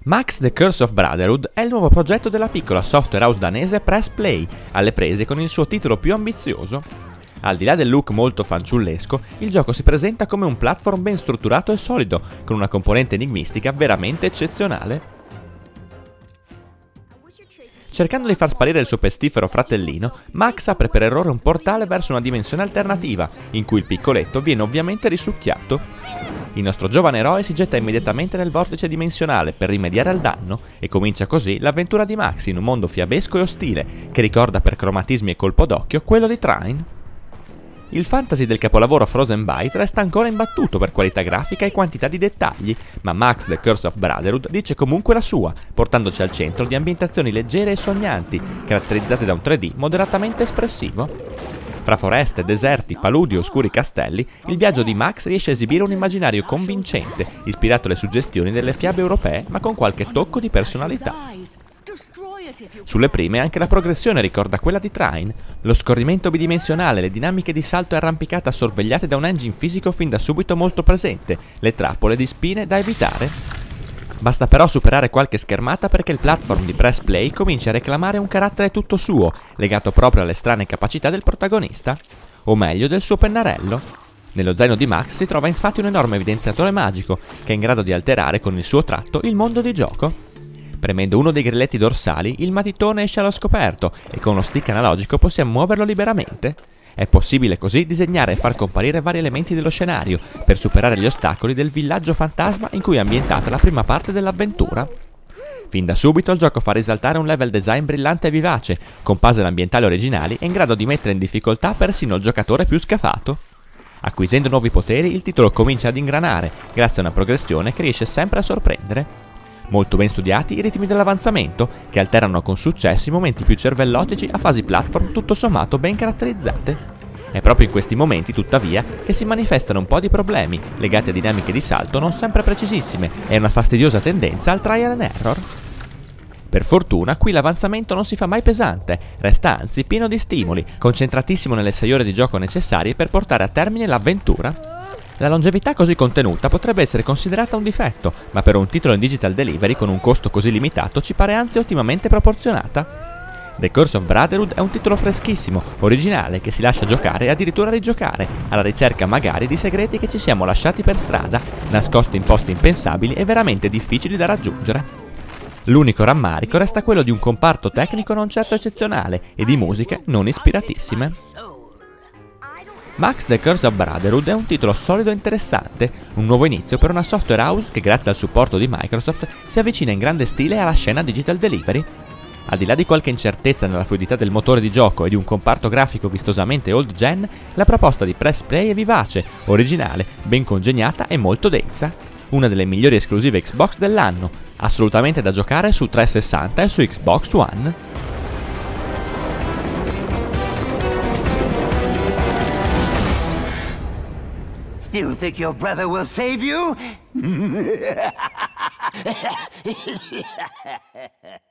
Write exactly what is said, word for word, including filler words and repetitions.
Max The Curse of Brotherhood è il nuovo progetto della piccola software house danese Press Play, alle prese con il suo titolo più ambizioso. Al di là del look molto fanciullesco, il gioco si presenta come un platform ben strutturato e solido, con una componente enigmistica veramente eccezionale. Cercando di far sparire il suo pestifero fratellino, Max apre per errore un portale verso una dimensione alternativa, in cui il piccoletto viene ovviamente risucchiato. Il nostro giovane eroe si getta immediatamente nel vortice dimensionale per rimediare al danno, e comincia così l'avventura di Max in un mondo fiabesco e ostile, che ricorda per cromatismi e colpo d'occhio quello di Trine. Il fantasy del capolavoro Frozen Byte resta ancora imbattuto per qualità grafica e quantità di dettagli, ma Max The Curse of Brotherhood dice comunque la sua, portandoci al centro di ambientazioni leggere e sognanti, caratterizzate da un tre D moderatamente espressivo. Fra foreste, deserti, paludi e oscuri castelli, il viaggio di Max riesce a esibire un immaginario convincente, ispirato alle suggestioni delle fiabe europee, ma con qualche tocco di personalità. Sulle prime anche la progressione ricorda quella di Trine, lo scorrimento bidimensionale, le dinamiche di salto e arrampicata sorvegliate da un engine fisico fin da subito molto presente, le trappole di spine da evitare. Basta però superare qualche schermata perché il platform di Press Play comincia a reclamare un carattere tutto suo, legato proprio alle strane capacità del protagonista, o meglio del suo pennarello. Nello zaino di Max si trova infatti un enorme evidenziatore magico, che è in grado di alterare con il suo tratto il mondo di gioco. Premendo uno dei grilletti dorsali, il matitone esce allo scoperto e con uno stick analogico possiamo muoverlo liberamente. È possibile così disegnare e far comparire vari elementi dello scenario per superare gli ostacoli del villaggio fantasma in cui è ambientata la prima parte dell'avventura. Fin da subito il gioco fa risaltare un level design brillante e vivace, con puzzle ambientali originali e in grado di mettere in difficoltà persino il giocatore più scafato. Acquisendo nuovi poteri, il titolo comincia ad ingranare, grazie a una progressione che riesce sempre a sorprendere. Molto ben studiati i ritmi dell'avanzamento, che alternano con successo i momenti più cervellotici a fasi platform tutto sommato ben caratterizzate. È proprio in questi momenti, tuttavia, che si manifestano un po' di problemi, legati a dinamiche di salto non sempre precisissime e una fastidiosa tendenza al trial and error. Per fortuna, qui l'avanzamento non si fa mai pesante, resta anzi pieno di stimoli, concentratissimo nelle sei ore di gioco necessarie per portare a termine l'avventura. La longevità così contenuta potrebbe essere considerata un difetto, ma per un titolo in digital delivery con un costo così limitato ci pare anzi ottimamente proporzionata. The Curse of Brotherhood è un titolo freschissimo, originale, che si lascia giocare e addirittura rigiocare, alla ricerca magari di segreti che ci siamo lasciati per strada, nascosti in posti impensabili e veramente difficili da raggiungere. L'unico rammarico resta quello di un comparto tecnico non certo eccezionale e di musiche non ispiratissime. Max The Curse of Brotherhood è un titolo solido e interessante, un nuovo inizio per una software house che grazie al supporto di Microsoft si avvicina in grande stile alla scena digital delivery. Al di là di qualche incertezza nella fluidità del motore di gioco e di un comparto grafico vistosamente old gen, la proposta di Press Play è vivace, originale, ben congegnata e molto densa. Una delle migliori esclusive Xbox dell'anno, assolutamente da giocare su trecentosessanta e su Xbox One. Still think your brother will save you?